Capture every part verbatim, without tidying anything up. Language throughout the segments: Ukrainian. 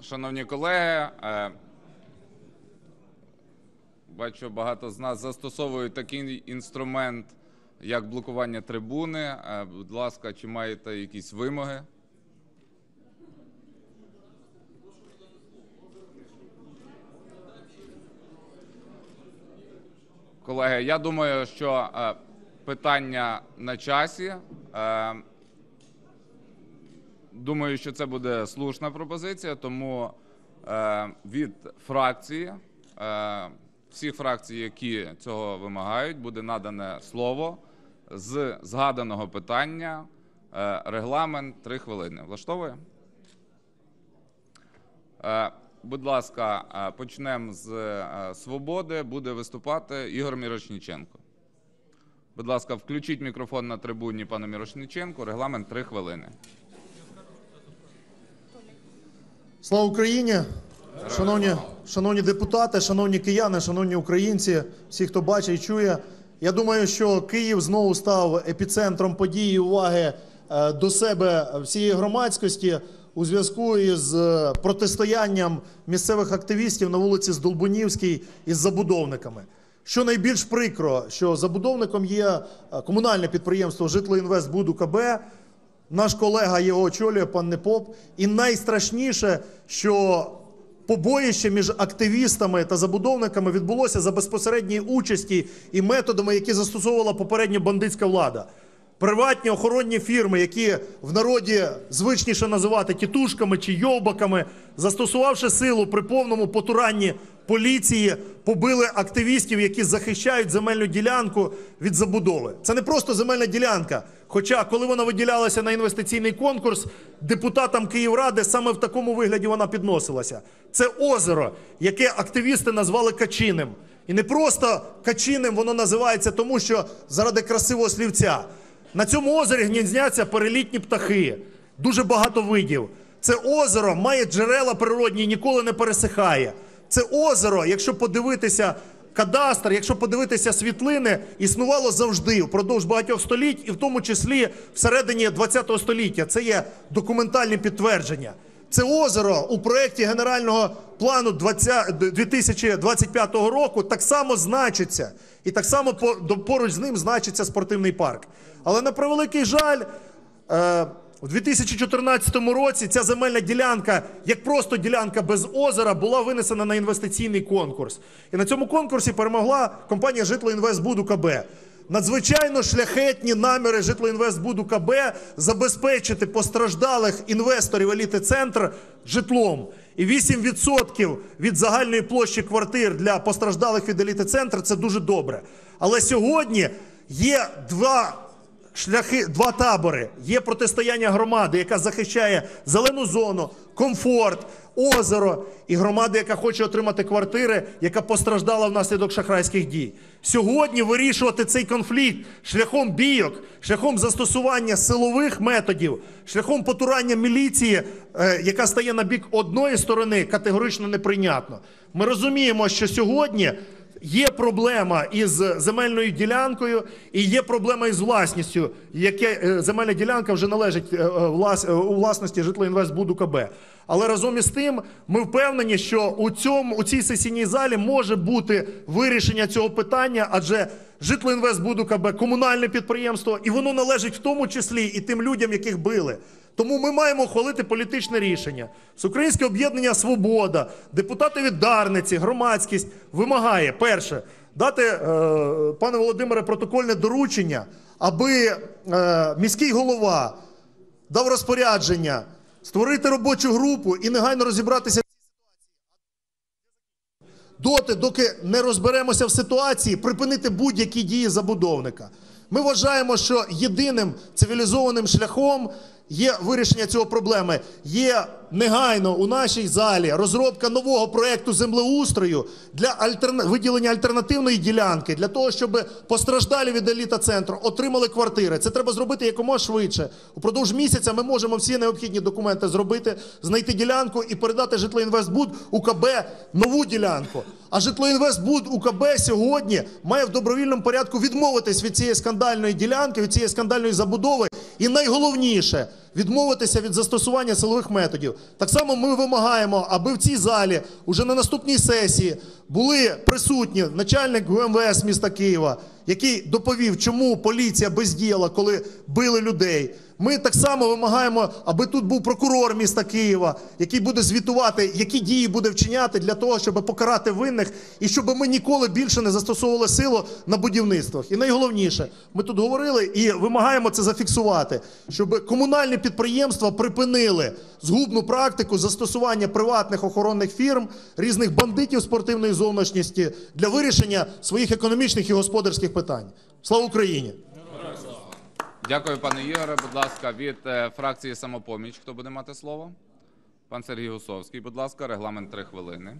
Шановні колеги, бачу, багато з нас застосовують такий інструмент, як блокування трибуни. Будь ласка, чи маєте якісь вимоги? Колеги, я думаю, що питання на часі. Думаю, що це буде слушна пропозиція, тому від фракції, всіх фракцій, які цього вимагають, буде надане слово з згаданого питання. Регламент – три хвилини. Влаштовує? Будь ласка, почнемо з "Свободи". Буде виступати Ігор Мірошниченко. Будь ласка, включіть мікрофон на трибуні пану Мірошниченку. Регламент – три хвилини. Слава Україні! Шановні, шановні депутати, шановні кияни, шановні українці, всі, хто бачить і чує. Я думаю, що Київ знову став епіцентром подій і уваги до себе всієї громадськості у зв'язку із протистоянням місцевих активістів на вулиці Здолбунівській із забудовниками. Що найбільш прикро, що забудовником є комунальне підприємство «Житлоінвестбуд УКБ», наш колега його очолює, пан Непоп. І найстрашніше, що побоїще між активістами та забудовниками відбулося за безпосередньої участі і методами, які застосовувала попередня бандитська влада. Приватні охоронні фірми, які в народі звичніше називати тітушками чи йовбаками, застосувавши силу при повному потуранні поліції, побили активістів, які захищають земельну ділянку від забудови. Це не просто земельна ділянка, хоча коли вона виділялася на інвестиційний конкурс, депутатам Київради саме в такому вигляді вона підносилася. Це озеро, яке активісти назвали Качиним. І не просто Качиним воно називається тому, що заради красивого слівця. На цьому озері гніздяться перелітні птахи, дуже багато видів. Це озеро має джерела природні і ніколи не пересихає. Це озеро, якщо подивитися кадастр, якщо подивитися світлини, існувало завжди, впродовж багатьох століть, і в тому числі всередині ХХ століття. Це є документальні підтвердження. Це озеро у проєкті Генерального плану дві тисячі двадцять п'ятого року так само значиться. І так само поруч з ним значиться спортивний парк. Але на превеликий жаль, у дві тисячі чотирнадцятому році ця земельна ділянка, як просто ділянка без озера, була винесена на інвестиційний конкурс. І на цьому конкурсі перемогла компанія «Житлоінвестбуд УКБ». Надзвичайно шляхетні наміри «Житлоінвестбуд УКБ» забезпечити постраждалих інвесторів «Еліти-Центр» житлом. І вісім відсотків від загальної площі квартир для постраждалих від «Еліти-Центр» – це дуже добре. Але сьогодні є два шляхи, два табори. Є протистояння громади, яка захищає зелену зону, комфорт, озеро, і громади, яка хоче отримати квартири, яка постраждала внаслідок шахрайських дій. Сьогодні вирішувати цей конфлікт шляхом бійок, шляхом застосування силових методів, шляхом потурання міліції, яка стає на бік одної сторони, категорично неприйнятно. Ми розуміємо, що сьогодні є проблема із земельною ділянкою і є проблема із власністю, яке земельна ділянка вже належить у власності «Житлоінвестбуд УКБ». Але разом із тим ми впевнені, що у, цьому, у цій сесійній залі може бути вирішення цього питання, адже «Житлоінвестбуд УКБ» – комунальне підприємство, і воно належить в тому числі і тим людям, яких били. Тому ми маємо ухвалити політичне рішення. Всеукраїнське об'єднання «Свобода», депутати від Дарниці, громадськість вимагає, перше, дати, е, пане Володимире, протокольне доручення, аби е, міський голова дав розпорядження створити робочу групу і негайно розібратися в цій ситуації. Доти, доки не розберемося в ситуації, припинити будь-які дії забудовника. Ми вважаємо, що єдиним цивілізованим шляхом є вирішення цього проблеми. Є негайно у нашій залі розробка нового проєкту землеустрою для альтерна... виділення альтернативної ділянки, для того, щоб постраждалі від «Еліта-Центру» отримали квартири. Це треба зробити якомога швидше. Упродовж місяця ми можемо всі необхідні документи зробити, знайти ділянку і передати «Житлоінвестбуд УКБ» нову ділянку. А «Житлоінвестбуд УКБ» сьогодні має в добровільному порядку відмовитись від цієї скандальної ділянки, від цієї скандальної забудови і найголовніше – відмовитися від застосування силових методів. Так само ми вимагаємо, аби в цій залі уже на наступній сесії були присутні начальник ГУ Ем Ве Ес міста Києва, який доповів, чому поліція бездіяла, коли били людей. Ми так само вимагаємо, аби тут був прокурор міста Києва, який буде звітувати, які дії буде вчиняти для того, щоб покарати винних, і щоб ми ніколи більше не застосовували силу на будівництвах. І найголовніше, ми тут говорили і вимагаємо це зафіксувати, щоб комунальні підприємства припинили згубну практику застосування приватних охоронних фірм, різних бандитів спортивної зовнішності для вирішення своїх економічних і господарських питань. Слава Україні! Дякую, пане Ігоре. Будь ласка, від е, фракції «Самопоміч» хто буде мати слово? Пан Сергій Гусовський, будь ласка, регламент три хвилини.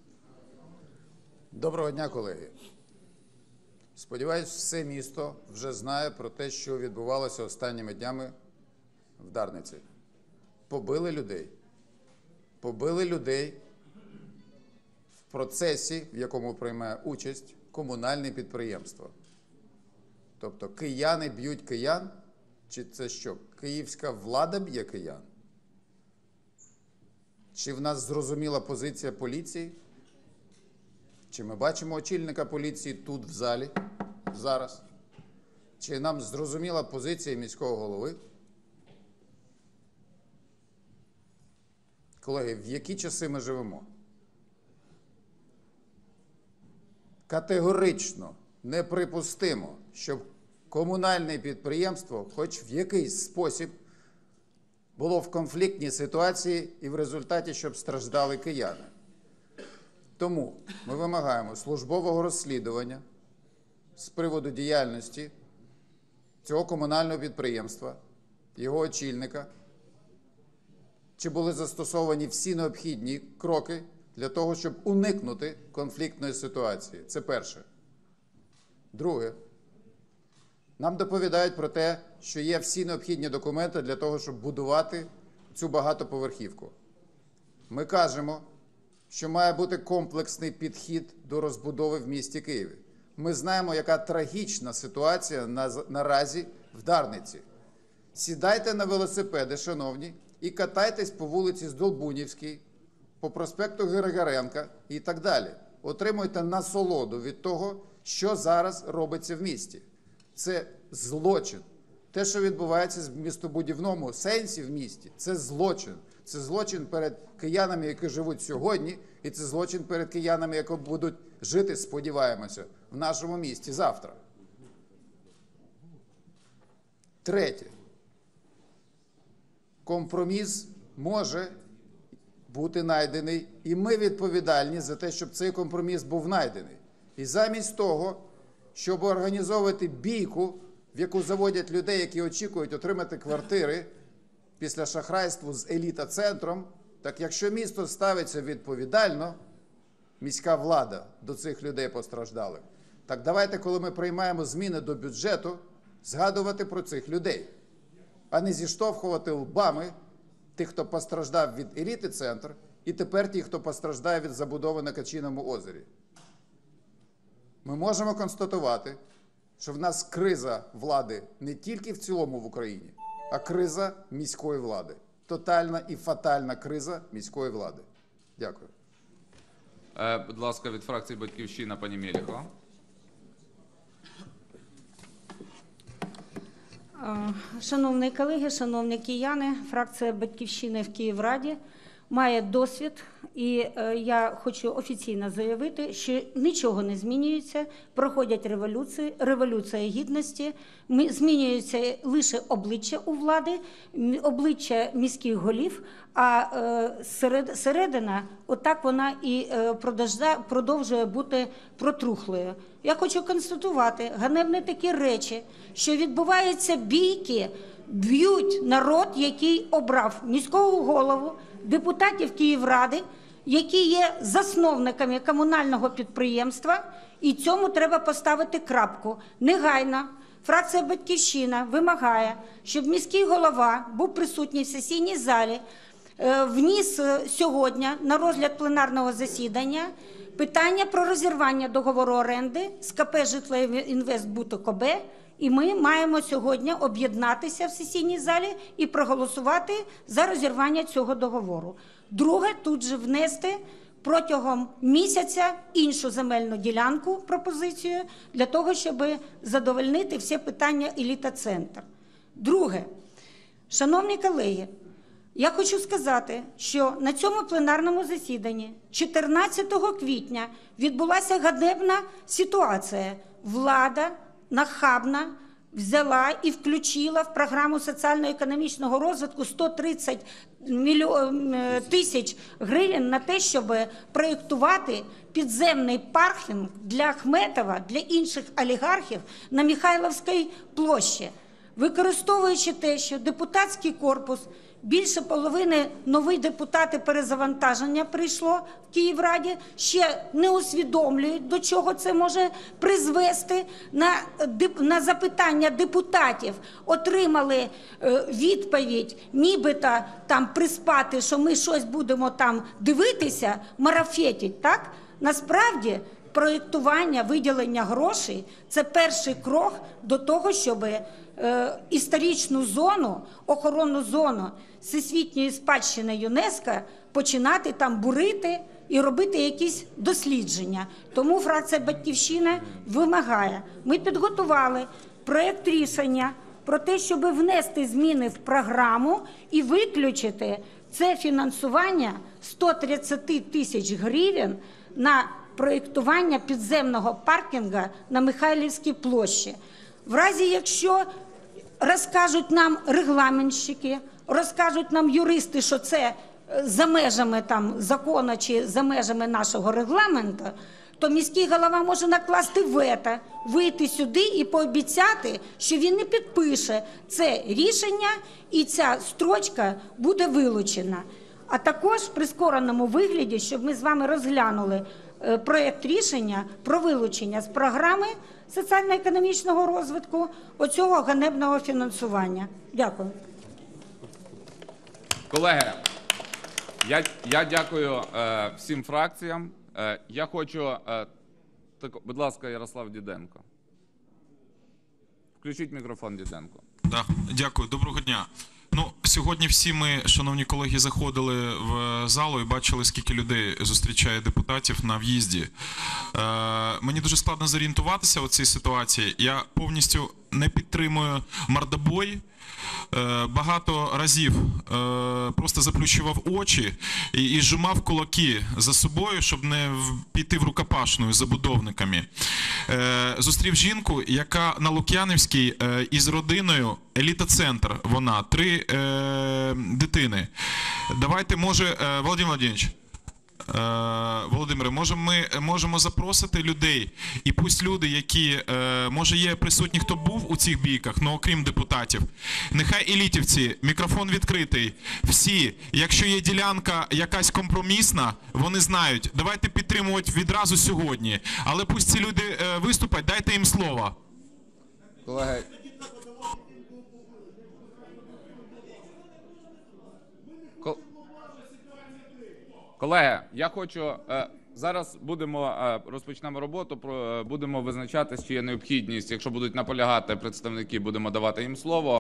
Доброго дня, колеги. Сподіваюсь, все місто вже знає про те, що відбувалося останніми днями в Дарниці. Побили людей. Побили людей в процесі, в якому приймає участь комунальне підприємство. Тобто кияни б'ють киян? Чи це що, київська влада б'є киян? Чи в нас зрозуміла позиція поліції? Чи ми бачимо очільника поліції тут, в залі, зараз? Чи нам зрозуміла позиція міського голови? Колеги, в які часи ми живемо? Категорично неприпустимо, щоб комунальне підприємство хоч в якийсь спосіб було в конфліктній ситуації і в результаті, щоб страждали кияни. Тому ми вимагаємо службового розслідування з приводу діяльності цього комунального підприємства, його очільника, чи були застосовані всі необхідні кроки для того, щоб уникнути конфліктної ситуації. Це перше. Друге. Нам доповідають про те, що є всі необхідні документи для того, щоб будувати цю багатоповерхівку. Ми кажемо, що має бути комплексний підхід до розбудови в місті Києві. Ми знаємо, яка трагічна ситуація на, наразі в Дарниці. Сідайте на велосипеди, шановні, і катайтесь по вулиці Здолбунівській, по проспекту Григоренка і так далі. Отримуйте насолоду від того, що зараз робиться в місті. Це злочин. Те, що відбувається в містобудівному сенсі в місті, це злочин. Це злочин перед киянами, які живуть сьогодні, і це злочин перед киянами, які будуть жити, сподіваємося, в нашому місті завтра. Третє. Компроміс може бути знайдений, і ми відповідальні за те, щоб цей компроміс був знайдений. І замість того, щоб організовувати бійку, в яку заводять людей, які очікують отримати квартири після шахрайства з еліта-центром, так якщо місто ставиться відповідально, міська влада до цих людей постраждалих, так давайте, коли ми приймаємо зміни до бюджету, згадувати про цих людей, а не зіштовхувати лбами тих, хто постраждав від еліти-центр, і тепер ті, хто постраждає від забудови на Качиному озері. Ми можемо констатувати, що в нас криза влади не тільки в цілому в Україні, а криза міської влади. Тотальна і фатальна криза міської влади. Дякую. Е, будь ласка, від фракції «Батьківщина» пані Мєліхова. Шановні колеги, шановні кияни, фракція «Батьківщина» в Київраді має досвід, і е, я хочу офіційно заявити, що нічого не змінюється, проходять революції, революція гідності, ми, змінюється лише обличчя у влади, обличчя міських голів, а е, серед, середина, отак вона і е, продовжує бути протрухлою. Я хочу констатувати ганебні такі речі, що відбуваються бійки, б'ють народ, який обрав міського голову, депутатів Київради, які є засновниками комунального підприємства, і цьому треба поставити крапку. Негайно фракція «Батьківщина» вимагає, щоб міський голова був присутній в сесійній залі, вніс сьогодні на розгляд пленарного засідання питання про розірвання договору оренди з КП «Житлоінвестбуд ОКБ» І ми маємо сьогодні об'єднатися в сесійній залі і проголосувати за розірвання цього договору. Друге, тут же внести протягом місяця іншу земельну ділянку, пропозицію, для того, щоб задовольнити всі питання еліта-центр. Друге, шановні колеги, я хочу сказати, що на цьому пленарному засіданні чотирнадцятого квітня відбулася ганебна ситуація. Влада нахабна взяла і включила в програму соціально-економічного розвитку сто тридцять тисяч гривень на те, щоб проєктувати підземний паркінг для Ахметова, для інших олігархів на Михайлівській площі. Використовуючи те, що депутатський корпус, більше половини нові депутати перезавантаження прийшло в Київраді, ще не усвідомлюють, до чого це може призвести. На, на запитання депутатів отримали е, відповідь, нібито там приспати, що ми щось будемо там дивитися, марафетить, так? Насправді, проєктування, виділення грошей – це перший крок до того, щоб е, історичну зону, охоронну зону всесвітньої спадщини ЮНЕСКО починати там бурити і робити якісь дослідження. Тому фракція «Батьківщина» вимагає. Ми підготували проєкт рішення про те, щоб внести зміни в програму і виключити це фінансування сто тридцять тисяч гривень на проєктування підземного паркінгу на Михайлівській площі. В разі, якщо розкажуть нам регламентщики, розкажуть нам юристи, що це за межами там закону чи за межами нашого регламенту, то міський голова може накласти вето, вийти сюди і пообіцяти, що він не підпише це рішення і ця строчка буде вилучена. А також в прискореному вигляді, щоб ми з вами розглянули проєкт рішення про вилучення з програми соціально-економічного розвитку оцього ганебного фінансування. Дякую. Колеги, я, я дякую е, всім фракціям. Е, я хочу, е, так, будь ласка, Ярослав Діденко. Включіть мікрофон, Діденко. Да, дякую, доброго дня. Ну, сьогодні всі ми, шановні колеги, заходили в залу і бачили, скільки людей зустрічає депутатів на в'їзді. Е, мені дуже складно зорієнтуватися в цій ситуації. Я повністю не підтримую мордобой. Е, багато разів е, просто заплющував очі і, і зжимав кулаки за собою, щоб не в, піти в рукопашну з забудовниками. Е, зустрів жінку, яка на Лук'янівській е, із родиною, еліта-центр вона, три е, дитини. Давайте, може, е, Володимир Владимирович, Володимире, може ми можемо запросити людей, і пусть люди, які, може є присутні, хто був у цих бійках, ну окрім депутатів, нехай елітівці, мікрофон відкритий, всі, якщо є ділянка якась компромісна, вони знають, давайте підтримувати відразу сьогодні, але пусть ці люди виступать, дайте їм слово. Колеги, Колеги, я хочу, е, зараз будемо, е, розпочнемо роботу, про, е, будемо визначатись, чи є необхідність, якщо будуть наполягати представники, будемо давати їм слово.